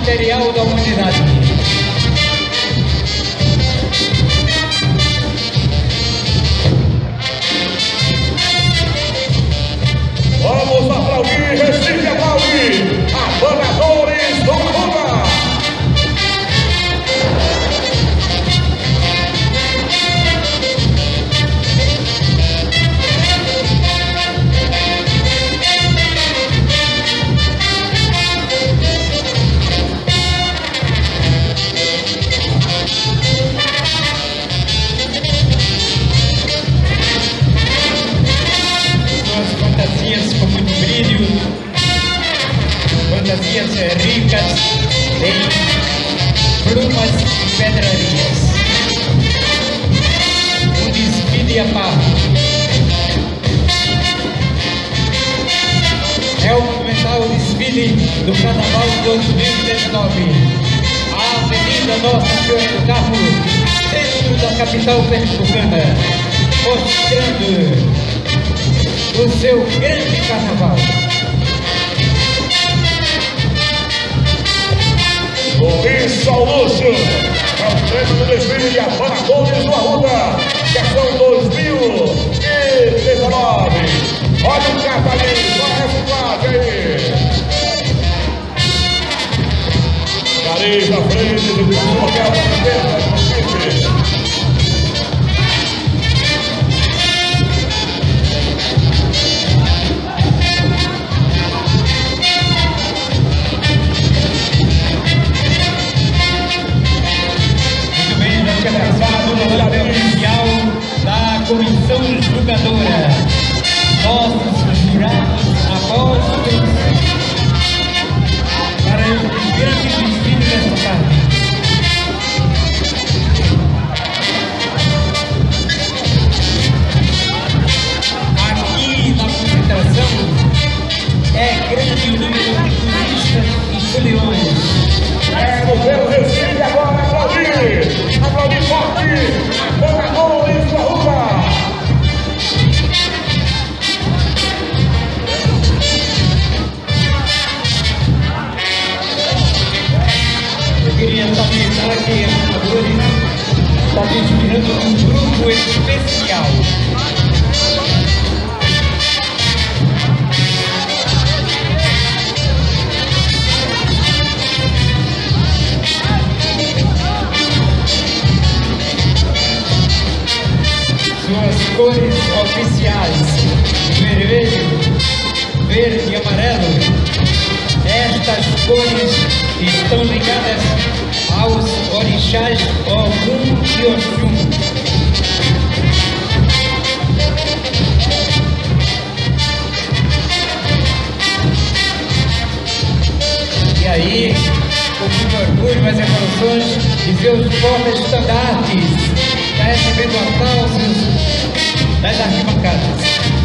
material da humanidade. Vamos aplaudir, Recife aplaude, Apanadores do Arruda. Fantasias com muito brilho, fantasias ricas em plumas e pedrarias. Um desfile à parte. É o monumental desfile do Carnaval 2019. A Avenida Nossa Senhora do Carmo, centro da capital pernambucana, mostrando o seu grande carnaval. Com isso ao luxo, é o prêmio do desfile de Apanadores do Arruda, versão 2019. Olha o capa ali, só a reciclagem aí. Nariz na frente do hotel da Defesa do Recife. Comissão julgadora, nossos jurados apóstolos, para o grande desfile desta tarde. Aqui na concentração é grande o número de turistas e foliões. É o governo Recife agora aplaudir! Aplaudir forte! Apanadores do Arruda! Eu queria saber, será que a Apanadores está desfilando um grupo especial? Suas cores oficiais, vermelho, verde e amarelo, estas cores estão ligadas aos orixás Ogum e Oxum. E aí, com muito orgulho, mas emoções de seus porta-estandartes, está recebendo aplausos das arquibancadas.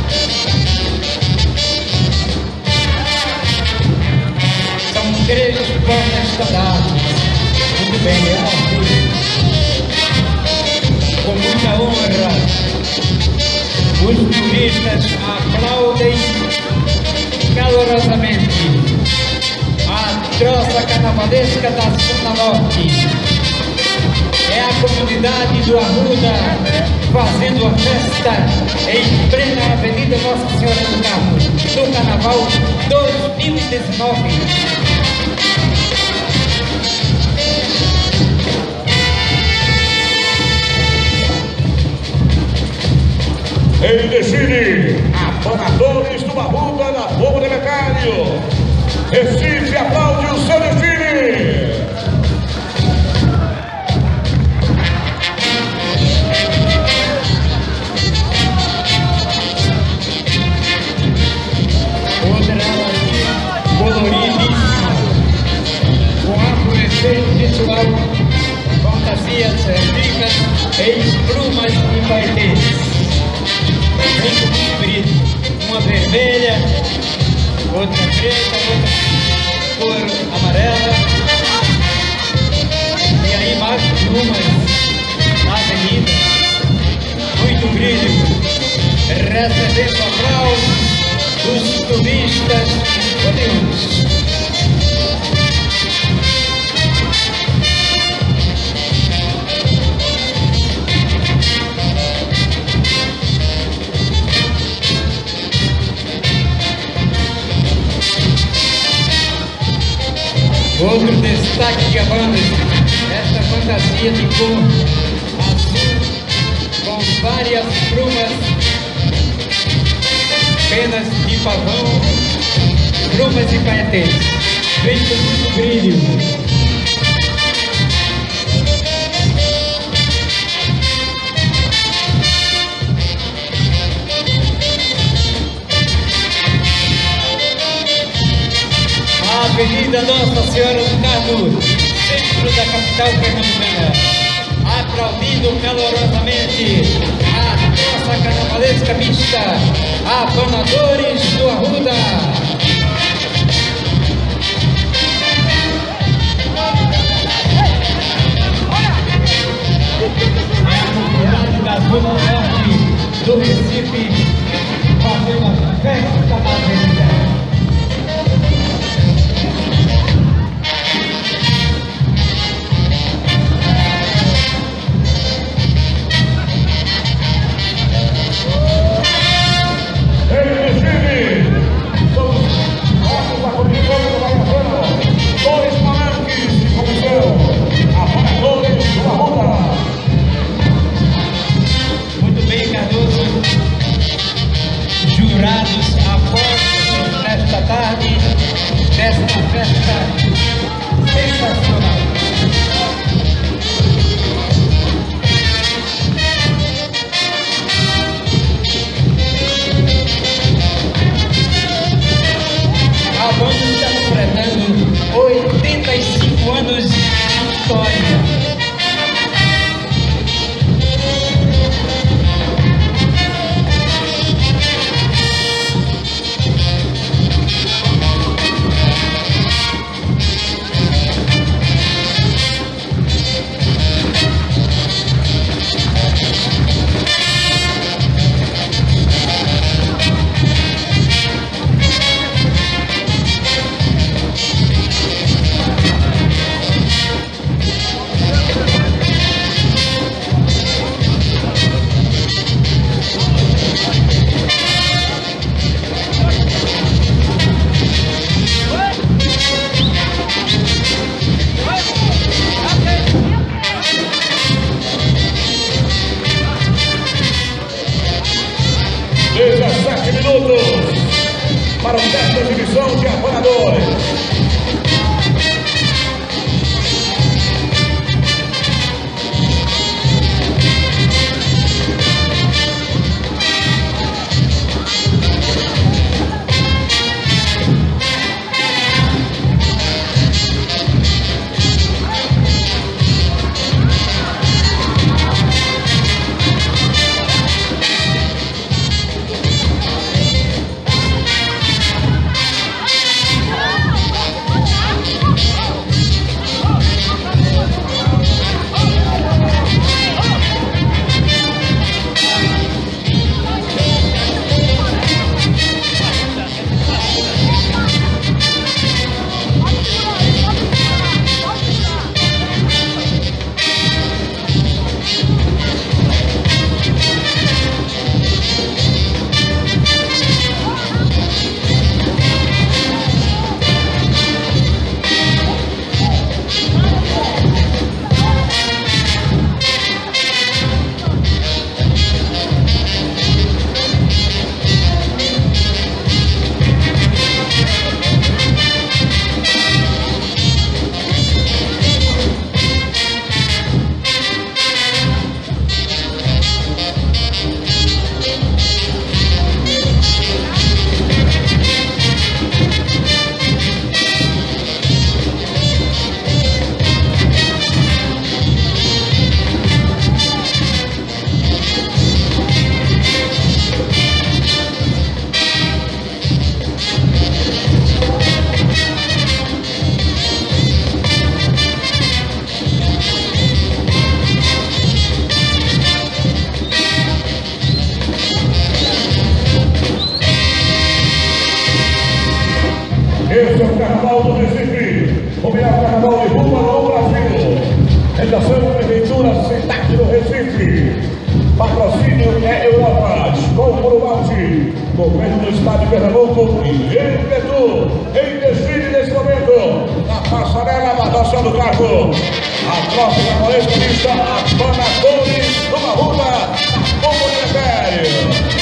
São 3 porta-estandartes. Muito bem, é um orgulho. Com muita honra, os turistas aplaudem calorosamente a troça carnavalesca da Zona Norte. É a comunidade do Arruda fazendo a festa em plena Avenida Nossa Senhora do Carmo, no Carnaval 2019. Em desfile, Apanadores do Arruda na Fogo de Metário. Recife aplaude o seu desfile. Coloridíssima, com arvorecer visual, fantasias ricas em plumas e paetês. Brinco comprido, uma vermelha, outra preta, outra cor amarela. E aí mais plumas na avenida, muito brilho, recebendo aplausos dos turistas oriundos. Outro destaque de banda, esta fantasia de cor azul com várias plumas, penas de pavão, plumas e paetês, feito muito brilho. Avenida Nossa Senhora do Carmo, centro da capital pernambucana, aplaudindo calorosamente a nossa carnavalesca mista, Apanadores do Arruda. É a comunidade da Zona Norte do Recife fazendo a festa da avenida. Desta festa sensacional. A banda está completando 85 anos de história. Para o teste da divisão de apanadores. Esse é o Carnaval do Recife, o melhor carnaval de rua no Brasil. Redação da Prefeitura Cidade do Recife. Patrocínio é Europa, Escola Malte, Governo do Estado de Pernambuco e Empretur. Em desfile nesse momento, na passarela da adoção do carro. A troça carnavalesca vista a Banadores do Arruda, na Comunidade.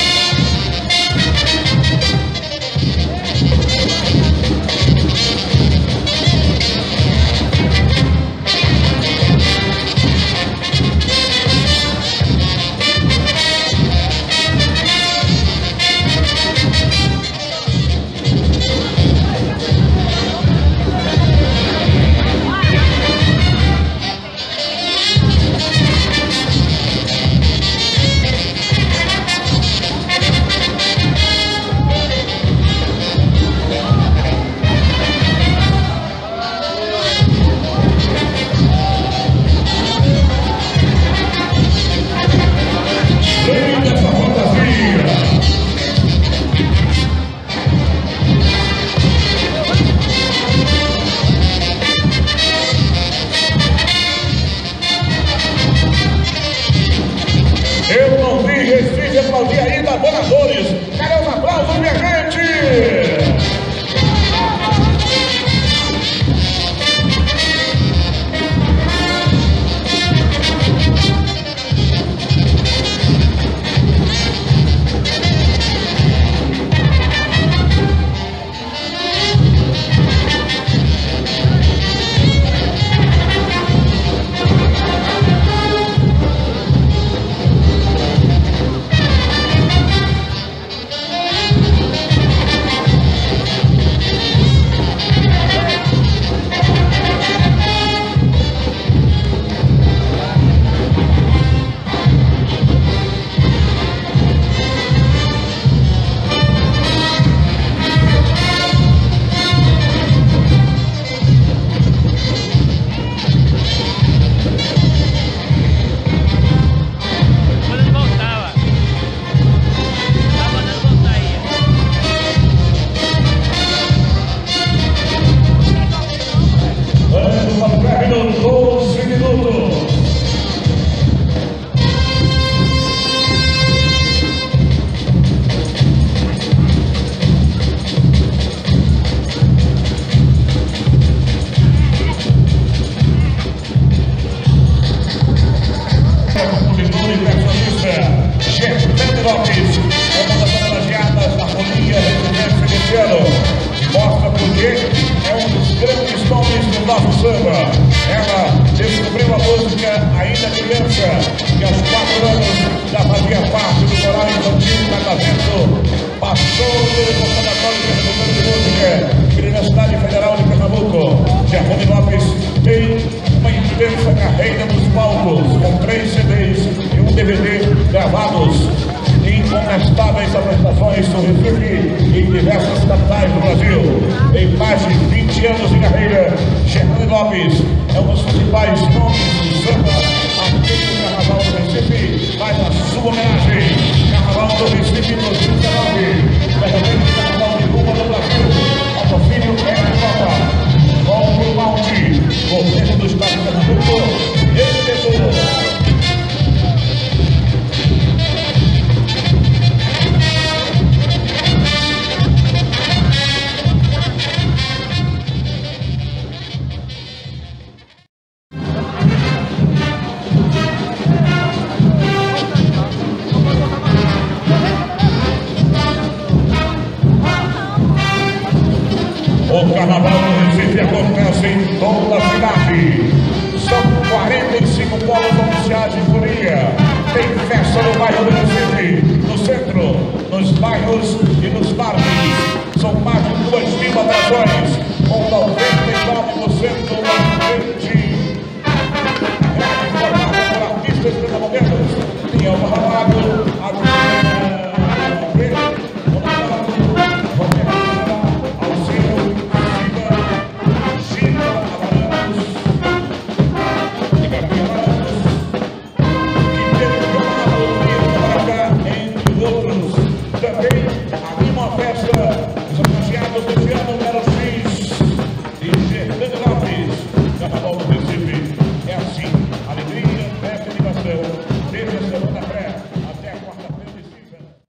Aplaudir aí da Banadores. Cadê os aplausos, minha gente? Mostra porque é um dos grandes nomes do nosso samba. Ela descobriu a música ainda criança, que aos 4 anos já fazia parte do coral infantil Catavento. Passou pelo Conservatório Pernambucano de Música, Universidade Federal de Pernambuco. Germone Lopes tem uma intensa carreira nos palcos, com 3 CDs e um DVD gravados em incontestáveis apresentações do Recife e em diversas capitais do Brasil. Em mais de 20 anos de carreira, Germone Lopes é um dos principais nomes do samba aqui no Carnaval do Recife. Faz a sua homenagem. Carnaval do Recife 2019, verdadeiro Carnaval de Rua do Brasil. Patrocínio Copa, com o Malte, governo do Estado de Pernambuco, diretor. O Carnaval do Recife acontece em toda a cidade. São 45 polos oficiais de folia. Tem festa no bairro do Recife, no centro, nos bairros e nos parques.